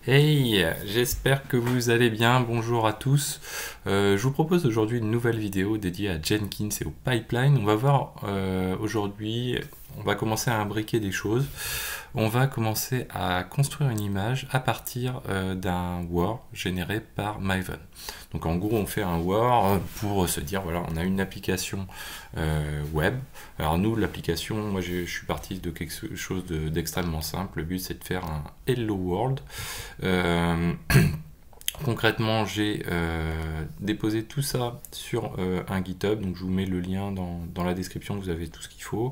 Hey, j'espère que vous allez bien, bonjour à tous. Je vous propose aujourd'hui une nouvelle vidéo dédiée à Jenkins et au pipeline. On va voir aujourd'hui, on va commencer à imbriquer des choses. On va commencer à construire une image à partir d'un WAR généré par Maven. Donc en gros, on fait un WAR pour se dire, voilà, on a une application web. Alors nous, l'application, moi je suis parti de quelque chose d'extrêmement simple. Le but, c'est de faire un Hello World. Concrètement, j'ai déposé tout ça sur un GitHub, donc je vous mets le lien dans la description, vous avez tout ce qu'il faut.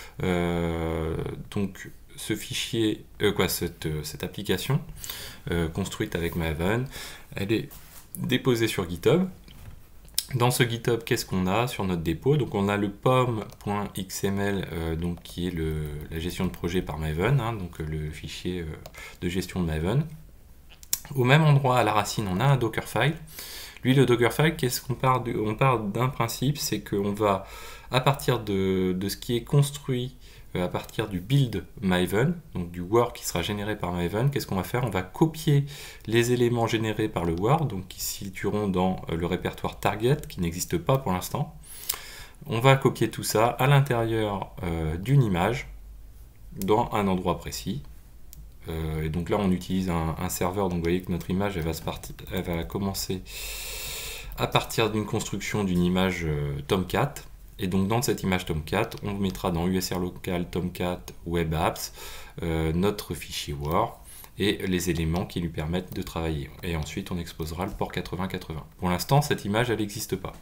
Donc ce fichier, cette application construite avec Maven, elle est déposée sur GitHub. Dans ce GitHub, qu'est-ce qu'on a sur notre dépôt? Donc on a le pom.xml donc qui est la gestion de projet par Maven, hein, donc le fichier de gestion de Maven. Au même endroit, à la racine, on a un Dockerfile. Lui, le Dockerfile, qu'est-ce qu'on part on part d'un principe, c'est qu'on va, à partir de ce qui est construit, à partir du build Maven, donc du WAR qui sera généré par Maven, qu'est-ce qu'on va faire? On va copier les éléments générés par le WAR, donc qui se situeront dans le répertoire target, qui n'existe pas pour l'instant. On va copier tout ça à l'intérieur d'une image, dans un endroit précis. Et donc là on utilise un serveur, donc vous voyez que notre image elle va commencer à partir d'une construction d'une image Tomcat, et donc dans cette image Tomcat on mettra dans USR local Tomcat Web Apps notre fichier WAR et les éléments qui lui permettent de travailler, et ensuite on exposera le port 8080. Pour l'instant cette image elle n'existe pas.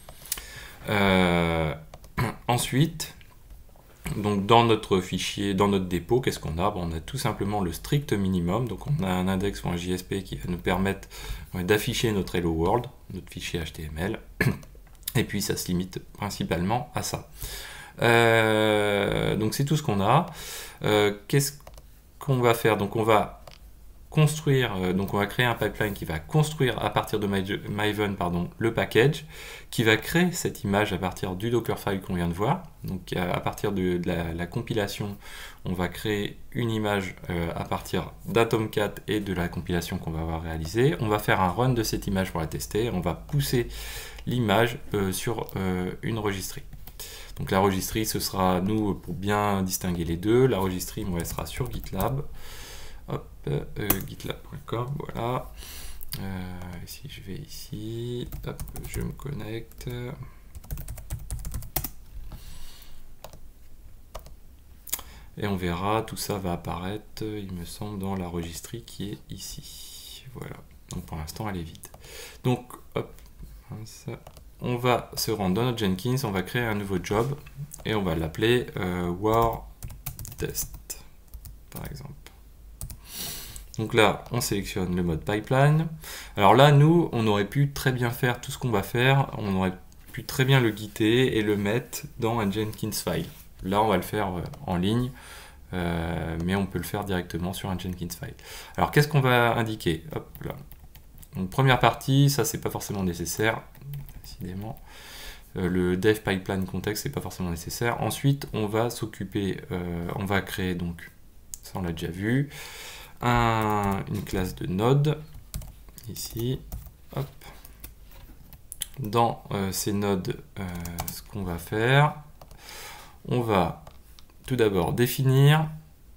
Ensuite, donc dans notre fichier, dans notre dépôt, qu'est-ce qu'on a? On a tout simplement le strict minimum, donc on a un index ou un JSP qui va nous permettre d'afficher notre Hello World, notre fichier HTML, et puis ça se limite principalement à ça. Donc c'est tout ce qu'on a. Qu'est-ce qu'on va faire? Donc on va construire, donc on va créer un pipeline qui va construire à partir de Maven le package, qui va créer cette image à partir du Dockerfile qu'on vient de voir. Donc à partir de la compilation, on va créer une image à partir d'un Tomcat et de la compilation qu'on va avoir réalisée. On va faire un run de cette image pour la tester, on va pousser l'image sur une registry. Donc la registry, ce sera, nous, pour bien distinguer les deux, la registry, elle sera sur GitLab. Hop, gitlab.com, voilà. Si je vais ici, hop, je me connecte. Et on verra, tout ça va apparaître, il me semble, dans la registry qui est ici. Voilà. Donc pour l'instant, elle est vide. Donc, hop, on va se rendre dans notre Jenkins, on va créer un nouveau job et on va l'appeler WAR test, par exemple. Donc là, on sélectionne le mode pipeline. Alors là, nous, on aurait pu très bien faire tout ce qu'on va faire. On aurait pu très bien le guider et le mettre dans un Jenkins file. Là, on va le faire en ligne, mais on peut le faire directement sur un Jenkins file. Alors, qu'est-ce qu'on va indiquer? Hop là. Donc, première partie, ça, c'est pas forcément nécessaire, décidément. Le dev pipeline context, c'est pas forcément nécessaire. Ensuite, on va s'occuper, on va créer, donc, ça, on l'a déjà vu. Une classe de node ici. Hop. Dans ces nodes, ce qu'on va faire, on va tout d'abord définir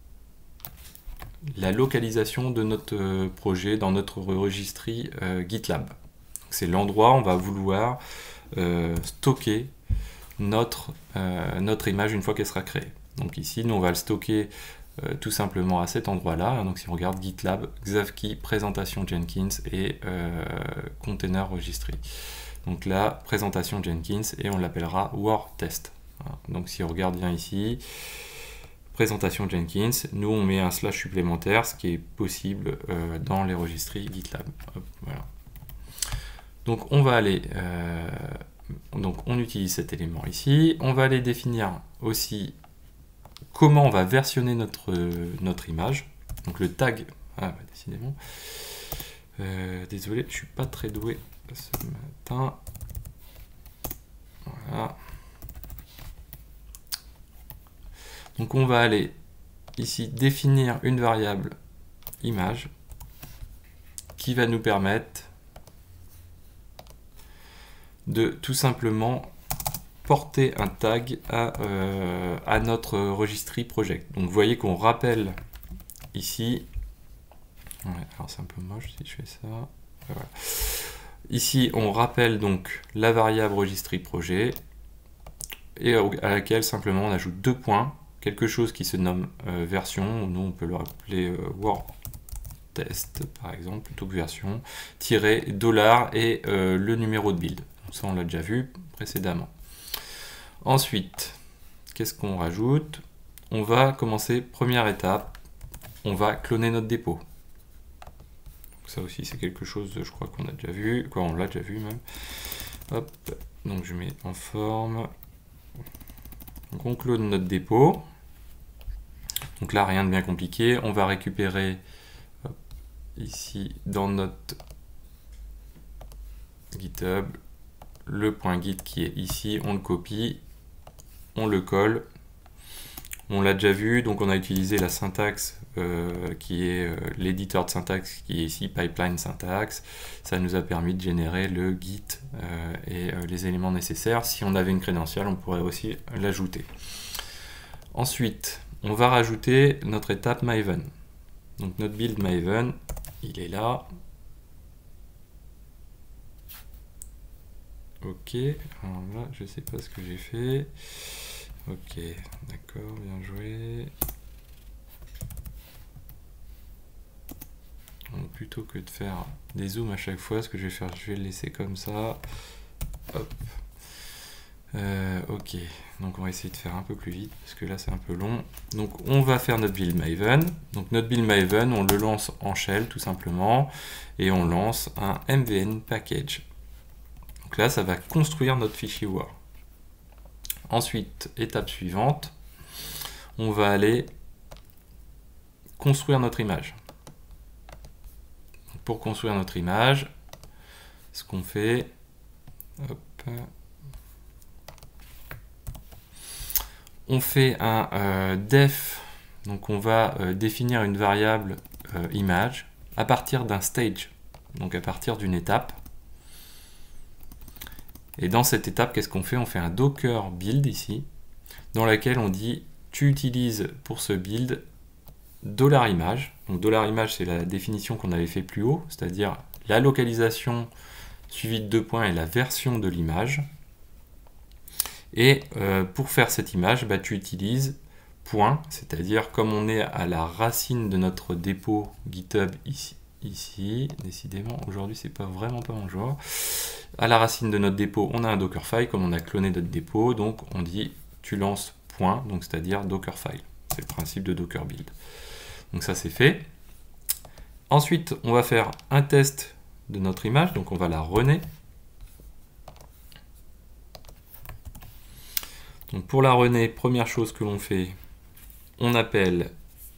la localisation de notre projet dans notre registry GitLab. C'est l'endroit où on va vouloir stocker notre image une fois qu'elle sera créée. Donc ici, nous on va le stocker tout simplement à cet endroit-là. Donc si on regarde GitLab, Xavki, présentation Jenkins et container registry. Donc là, présentation Jenkins et on l'appellera WAR test. Voilà. Donc si on regarde bien ici, présentation Jenkins, nous on met un slash supplémentaire, ce qui est possible dans les registries GitLab. Hop, voilà. Donc on va aller, donc on utilise cet élément ici. On va aller définir aussi comment on va versionner notre image. Donc le tag, décidément, désolé, je suis pas très doué ce matin. Voilà. Donc on va aller ici définir une variable image qui va nous permettre de tout simplement porter un tag à notre registry project. Donc vous voyez qu'on rappelle ici, ouais, alors c'est un peu moche si je fais ça, voilà. Ici on rappelle donc la variable registry project et à laquelle simplement on ajoute 2 points, quelque chose qui se nomme version, nous on peut le rappeler word test par exemple plutôt que version, tiret $ et le numéro de build. Ça on l'a déjà vu précédemment. Ensuite, qu'est-ce qu'on rajoute? On va commencer, première étape, on va cloner notre dépôt. Donc ça aussi c'est quelque chose, je crois qu'on a déjà vu, quoi on l'a déjà vu même. Hop, donc je mets en forme. Donc on clone notre dépôt. Donc là rien de bien compliqué, on va récupérer hop, ici dans notre GitHub le point git qui est ici, on le copie, on le colle, on l'a déjà vu, donc on a utilisé la syntaxe qui est l'éditeur de syntaxe qui est ici, pipeline syntax. Ça nous a permis de générer le git et les éléments nécessaires. Si on avait une crédentiale, on pourrait aussi l'ajouter. Ensuite, on va rajouter notre étape Maven. Donc notre build Maven, il est là. Ok, alors là, je sais pas ce que j'ai fait. Ok, d'accord, bien joué. Donc, plutôt que de faire des zooms à chaque fois, ce que je vais faire, je vais le laisser comme ça. Hop. Ok, donc on va essayer de faire un peu plus vite, parce que là c'est un peu long. Donc on va faire notre build Maven. Donc notre build Maven, on le lance en shell tout simplement, et on lance un mvn package. Donc là, ça va construire notre fichier Word. Ensuite, étape suivante, on va aller construire notre image. Pour construire notre image, ce qu'on fait, hop, on fait un def, donc on va définir une variable image à partir d'un stage, donc à partir d'une étape. Et dans cette étape, qu'est-ce qu'on fait? On fait un docker build ici, dans laquelle on dit tu utilises pour ce build $image. Donc $image, c'est la définition qu'on avait fait plus haut, c'est-à-dire la localisation suivie de 2 points et la version de l'image. Et pour faire cette image, bah, tu utilises point, c'est-à-dire comme on est à la racine de notre dépôt GitHub ici, décidément aujourd'hui c'est vraiment pas mon jour. À la racine de notre dépôt, on a un Dockerfile, comme on a cloné notre dépôt, donc on dit tu lances point, donc c'est-à-dire Dockerfile. C'est le principe de Docker build. Donc ça c'est fait. Ensuite, on va faire un test de notre image, donc on va la runner. Donc pour la runner, première chose que l'on fait, on appelle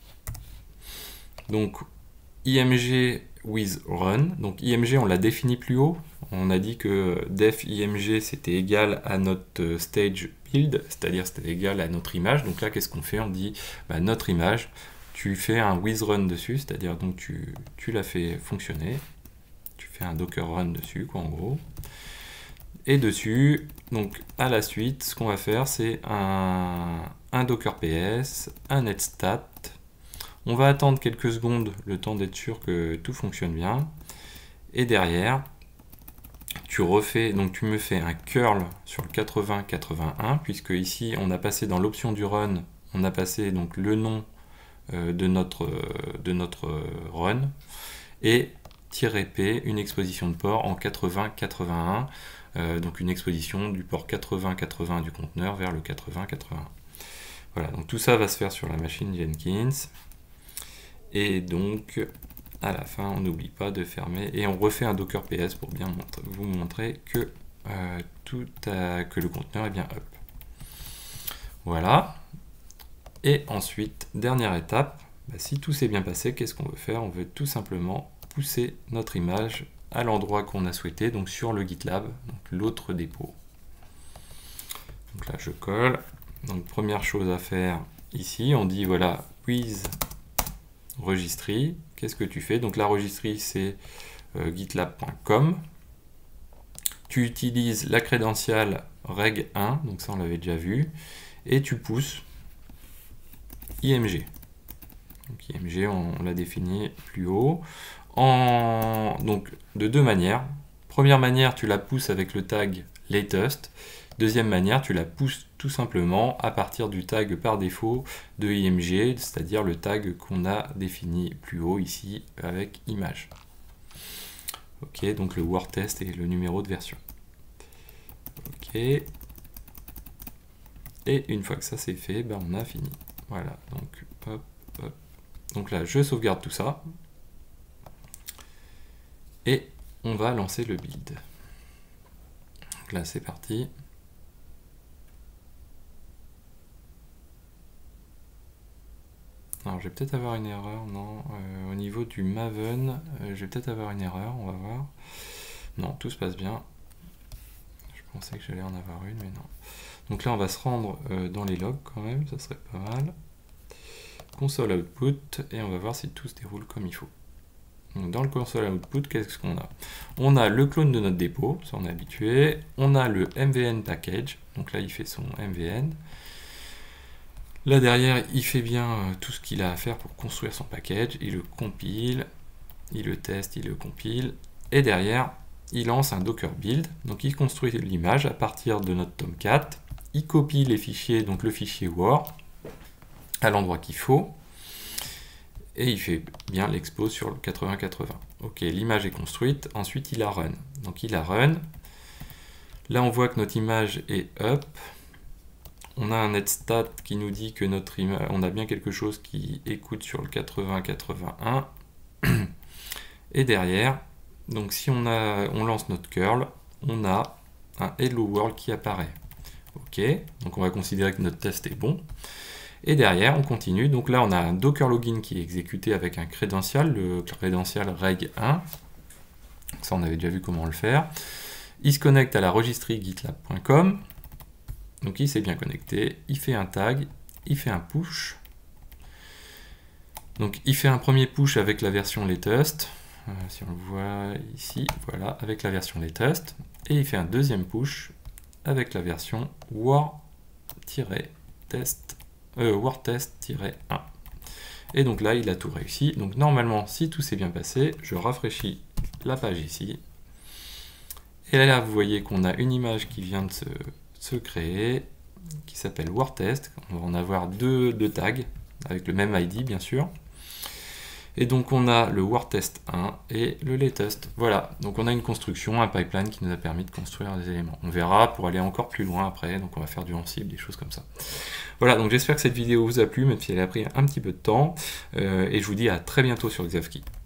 donc img with run. Donc img, on l'a défini plus haut. On a dit que def img c'était égal à notre stage build, c'est-à-dire c'était égal à notre image. Donc là, qu'est-ce qu'on fait? On dit bah, notre image, tu fais un with run dessus, c'est-à-dire donc tu la fais fonctionner. Tu fais un docker run dessus, quoi, en gros. Et dessus, donc à la suite, ce qu'on va faire, c'est un docker ps, un netstat. On va attendre quelques secondes, le temps d'être sûr que tout fonctionne bien. Et derrière, tu refais, donc tu me fais un curl sur le 80-81, puisque ici, on a passé dans l'option du run, on a passé donc le nom de notre run, et -p, une exposition de port en 80-81, donc une exposition du port 80-80 du conteneur vers le 80-81. Voilà, donc tout ça va se faire sur la machine Jenkins. Et donc, à la fin, on n'oublie pas de fermer et on refait un docker ps pour bien vous montrer que, que le conteneur est bien up. Voilà. Et ensuite, dernière étape, bah, si tout s'est bien passé, qu'est-ce qu'on veut faire? On veut tout simplement pousser notre image à l'endroit qu'on a souhaité, donc sur le GitLab, donc l'autre dépôt. Donc là, je colle. Donc première chose à faire ici, on dit voilà, with registry, qu'est-ce que tu fais? Donc la registry, c'est gitlab.com. Tu utilises la crédentiale reg1, donc ça on l'avait déjà vu, et tu pousses img. Donc img, on l'a défini plus haut. Donc de deux manières. Première manière, tu la pousses avec le tag latest. Deuxième manière, tu la pousses tout simplement à partir du tag par défaut de img, c'est-à-dire le tag qu'on a défini plus haut ici avec image. Ok, donc le word test et le numéro de version. Ok. Et une fois que ça c'est fait, ben on a fini. Voilà, donc hop, hop. Donc là, je sauvegarde tout ça. Et on va lancer le build. Donc là, c'est parti. Alors, je vais peut-être avoir une erreur, non. Au niveau du Maven, je vais peut-être avoir une erreur, on va voir. Non, tout se passe bien. Je pensais que j'allais en avoir une, mais non. Donc là, on va se rendre dans les logs quand même, ça serait pas mal. Console output, et on va voir si tout se déroule comme il faut. Donc dans le console output, qu'est-ce qu'on a? On a le clone de notre dépôt, ça on est habitué. On a le MVN package, donc là il fait son MVN. Là derrière, il fait bien tout ce qu'il a à faire pour construire son package. Il le compile, il le teste, il le compile. Et derrière, il lance un Docker build. Donc il construit l'image à partir de notre Tomcat. Il copie les fichiers, donc le fichier WAR, à l'endroit qu'il faut. Et il fait bien l'expo sur le 8080. Ok, l'image est construite. Ensuite, il la run. Donc il la run. Là, on voit que notre image est up. On a un netstat qui nous dit que notre image, on a bien quelque chose qui écoute sur le 8081. Et derrière, donc si on lance notre curl, on a un hello world qui apparaît. Ok, donc on va considérer que notre test est bon. Et derrière, on continue. Donc là, on a un Docker login qui est exécuté avec un crédential, le crédential reg1. Ça, on avait déjà vu comment le faire. Il se connecte à la registry gitlab.com. Donc il s'est bien connecté, il fait un tag, il fait un push. Donc il fait un premier push avec la version latest, si on le voit ici, voilà, avec la version latest. Et il fait un deuxième push avec la version wordtest-1. Et donc là, il a tout réussi. Donc normalement, si tout s'est bien passé, je rafraîchis la page ici. Et là, vous voyez qu'on a une image qui vient de se créer, qui s'appelle WordTest. On va en avoir deux tags, avec le même ID bien sûr. Et donc on a le WordTest 1 et le latest. Voilà, donc on a une construction, un pipeline qui nous a permis de construire des éléments. On verra pour aller encore plus loin après, donc on va faire du Ansible, des choses comme ça. Voilà, donc j'espère que cette vidéo vous a plu, même si elle a pris un petit peu de temps. Et je vous dis à très bientôt sur Xavki.